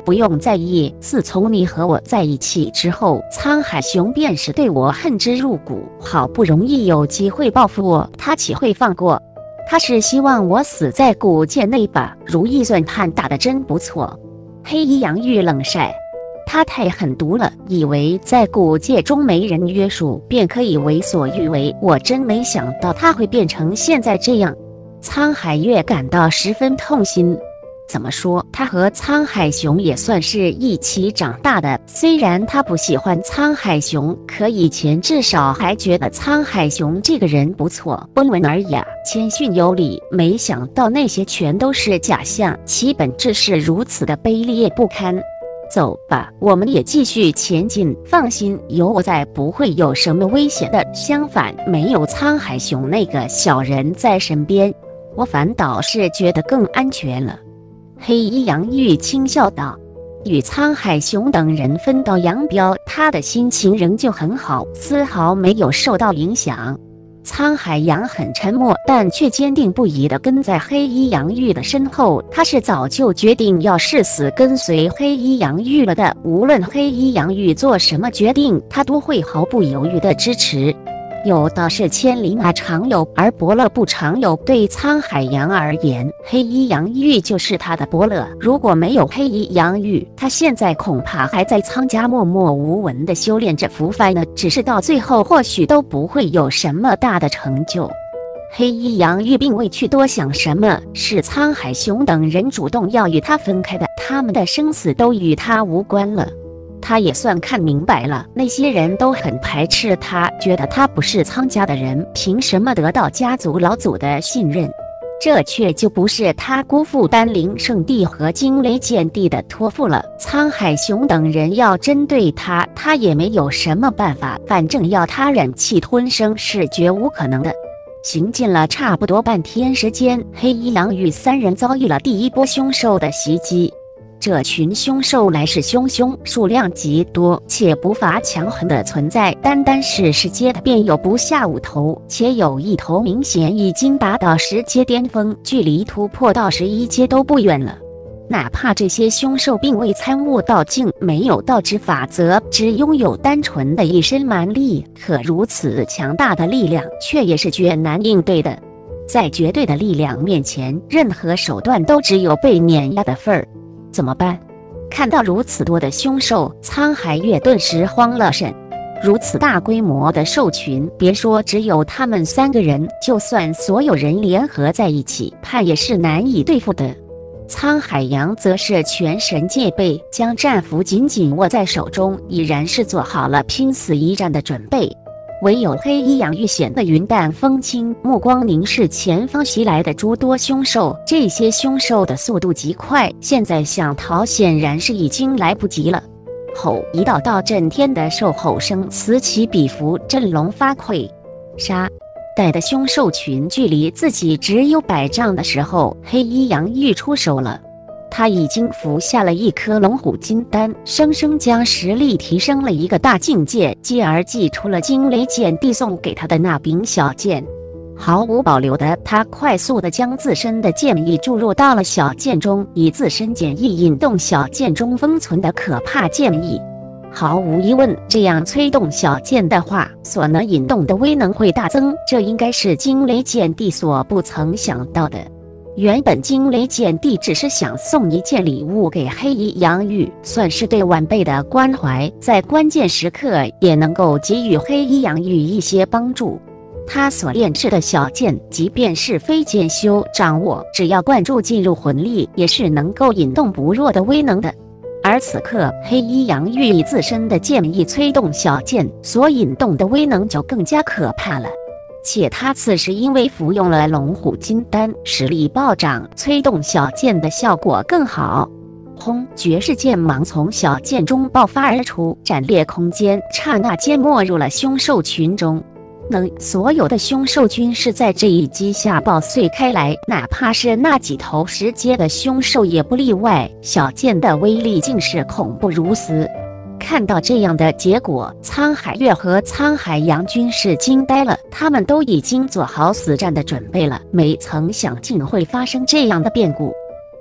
不用在意，自从你和我在一起之后，沧海雄便是对我恨之入骨，好不容易有机会报复我，他岂会放过？他是希望我死在古界内吧？如意算盘打得真不错。黑衣杨玉冷晒。他太狠毒了，以为在古界中没人约束便可以为所欲为，我真没想到他会变成现在这样。沧海月感到十分痛心。怎么说，他和沧海雄也算是一起长大的，虽然他不喜欢沧海雄，可以前至少还觉得沧海雄这个人不错，温文尔雅，谦逊有礼。没想到那些全都是假象，其本质是如此的卑劣不堪。走吧，我们也继续前进。放心，有我在，不会有什么危险的。相反，没有沧海雄那个小人在身边，我反倒是觉得更安全了。黑衣杨玉轻笑道：“与沧海雄等人分道扬镳，他的心情仍旧很好，丝毫没有受到影响。”沧海洋很沉默，但却坚定不移地跟在黑衣杨玉的身后。他是早就决定要誓死跟随黑衣杨玉了的，无论黑衣杨玉做什么决定，他都会毫不犹豫地支持。有道是千里马常有，而伯乐不常有。对沧海洋而言，黑衣杨玉就是他的伯乐。如果没有黑衣杨玉，他现在恐怕还在沧家默默无闻地修炼着符幡呢。只是到最后，或许都不会有什么大的成就。黑衣杨玉并未去多想什么，是沧海雄等人主动要与他分开的，他们的生死都与他无关了。他也算看明白了，那些人都很排斥他，觉得他不是沧家的人，凭什么得到家族老祖的信任？这却就不是他辜负丹灵圣地和惊雷剑帝的托付了。沧海雄等人要针对他，他也没有什么办法，反正要他忍气吞声是绝无可能的。行进了差不多半天时间，黑衣杨玉三人遭遇了第一波凶兽的袭击。这群凶兽来势汹汹，数量极多，且不乏强横的存在。单单是10阶的便有不下5头，且有一头明显已经达到10阶巅峰，距离突破到11阶都不远了。哪怕这些凶兽并未参悟道境，没有道之法则，只拥有单纯的一身蛮力，可如此强大的力量，却也是绝难应对的。在绝对的力量面前，任何手段都只有被碾压的份儿。怎么办？看到如此多的凶兽，沧海月顿时慌了神。如此大规模的兽群，别说只有他们3个人，就算所有人联合在一起，怕也是难以对付的。沧海洋则是全神戒备，将战符紧紧握在手中，已然是做好了拼死一战的准备。唯有黑衣杨玉显得云淡风轻，目光凝视前方袭来的诸多凶兽。这些凶兽的速度极快，现在想逃显然是已经来不及了。吼！一道道震天的兽吼声此起彼伏，振聋发聩。杀！待的凶兽群距离自己只有100丈的时候，黑衣杨玉出手了。他已经服下了一颗龙虎金丹，生生将实力提升了一个大境界，继而祭出了惊雷剑帝送给他的那柄小剑。毫无保留的，他快速地将自身的剑意注入到了小剑中，以自身剑意引动小剑中封存的可怕剑意。毫无疑问，这样催动小剑的话，所能引动的威能会大增，这应该是惊雷剑帝所不曾想到的。原本惊雷剑帝只是想送一件礼物给黑衣杨玉，算是对晚辈的关怀，在关键时刻也能够给予黑衣杨玉一些帮助。他所炼制的小剑，即便是非剑修掌握，只要灌注进入魂力，也是能够引动不弱的威能的。而此刻，黑衣杨玉以自身的剑意催动小剑，所引动的威能就更加可怕了。且他此时因为服用了龙虎金丹，实力暴涨，催动小剑的效果更好。轰！绝世剑芒从小剑中爆发而出，斩裂空间，刹那间没入了凶兽群中。所有的凶兽均是在这一击下爆碎开来，哪怕是那几头10阶的凶兽也不例外。小剑的威力竟是恐怖如斯。看到这样的结果，沧海月和沧海洋均是惊呆了，他们都已经做好死战的准备了，没曾想竟会发生这样的变故。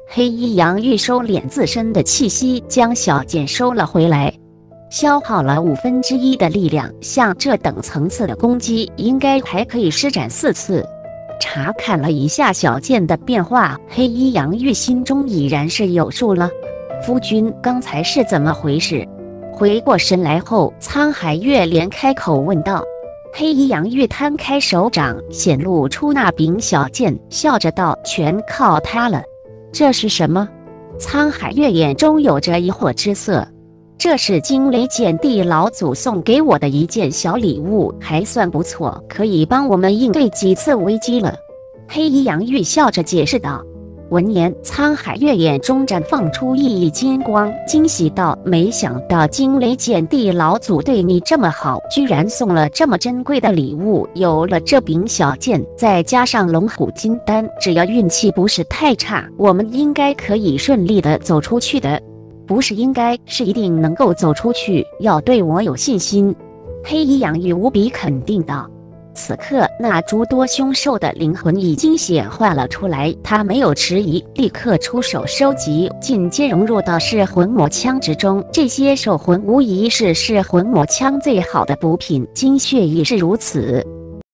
黑衣杨玉收敛自身的气息，将小剑收了回来。消耗了1/5的力量，像这等层次的攻击，应该还可以施展4次。查看了一下小剑的变化，黑衣杨玉心中已然是有数了。夫君刚才是怎么回事？回过神来后，沧海月莲开口问道。黑衣杨玉摊开手掌，显露出那柄小剑，笑着道：“全靠他了。”这是什么？沧海月眼中有着疑惑之色。这是惊雷剑帝老祖送给我的一件小礼物，还算不错，可以帮我们应对几次危机了。黑衣杨玉笑着解释道。闻言，沧海月眼中绽放出熠熠金光，惊喜道：“没想到惊雷剑帝老祖对你这么好，居然送了这么珍贵的礼物。有了这柄小剑，再加上龙虎金丹，只要运气不是太差，我们应该可以顺利的走出去的。不是应该，是一定能够走出去，要对我有信心。”黑衣杨玉无比肯定道。此刻，那诸多凶兽的灵魂已经显化了出来，他没有迟疑，立刻出手收集，尽皆融入到噬魂魔枪之中。这些兽魂无疑是噬魂魔枪最好的补品，精血亦是如此。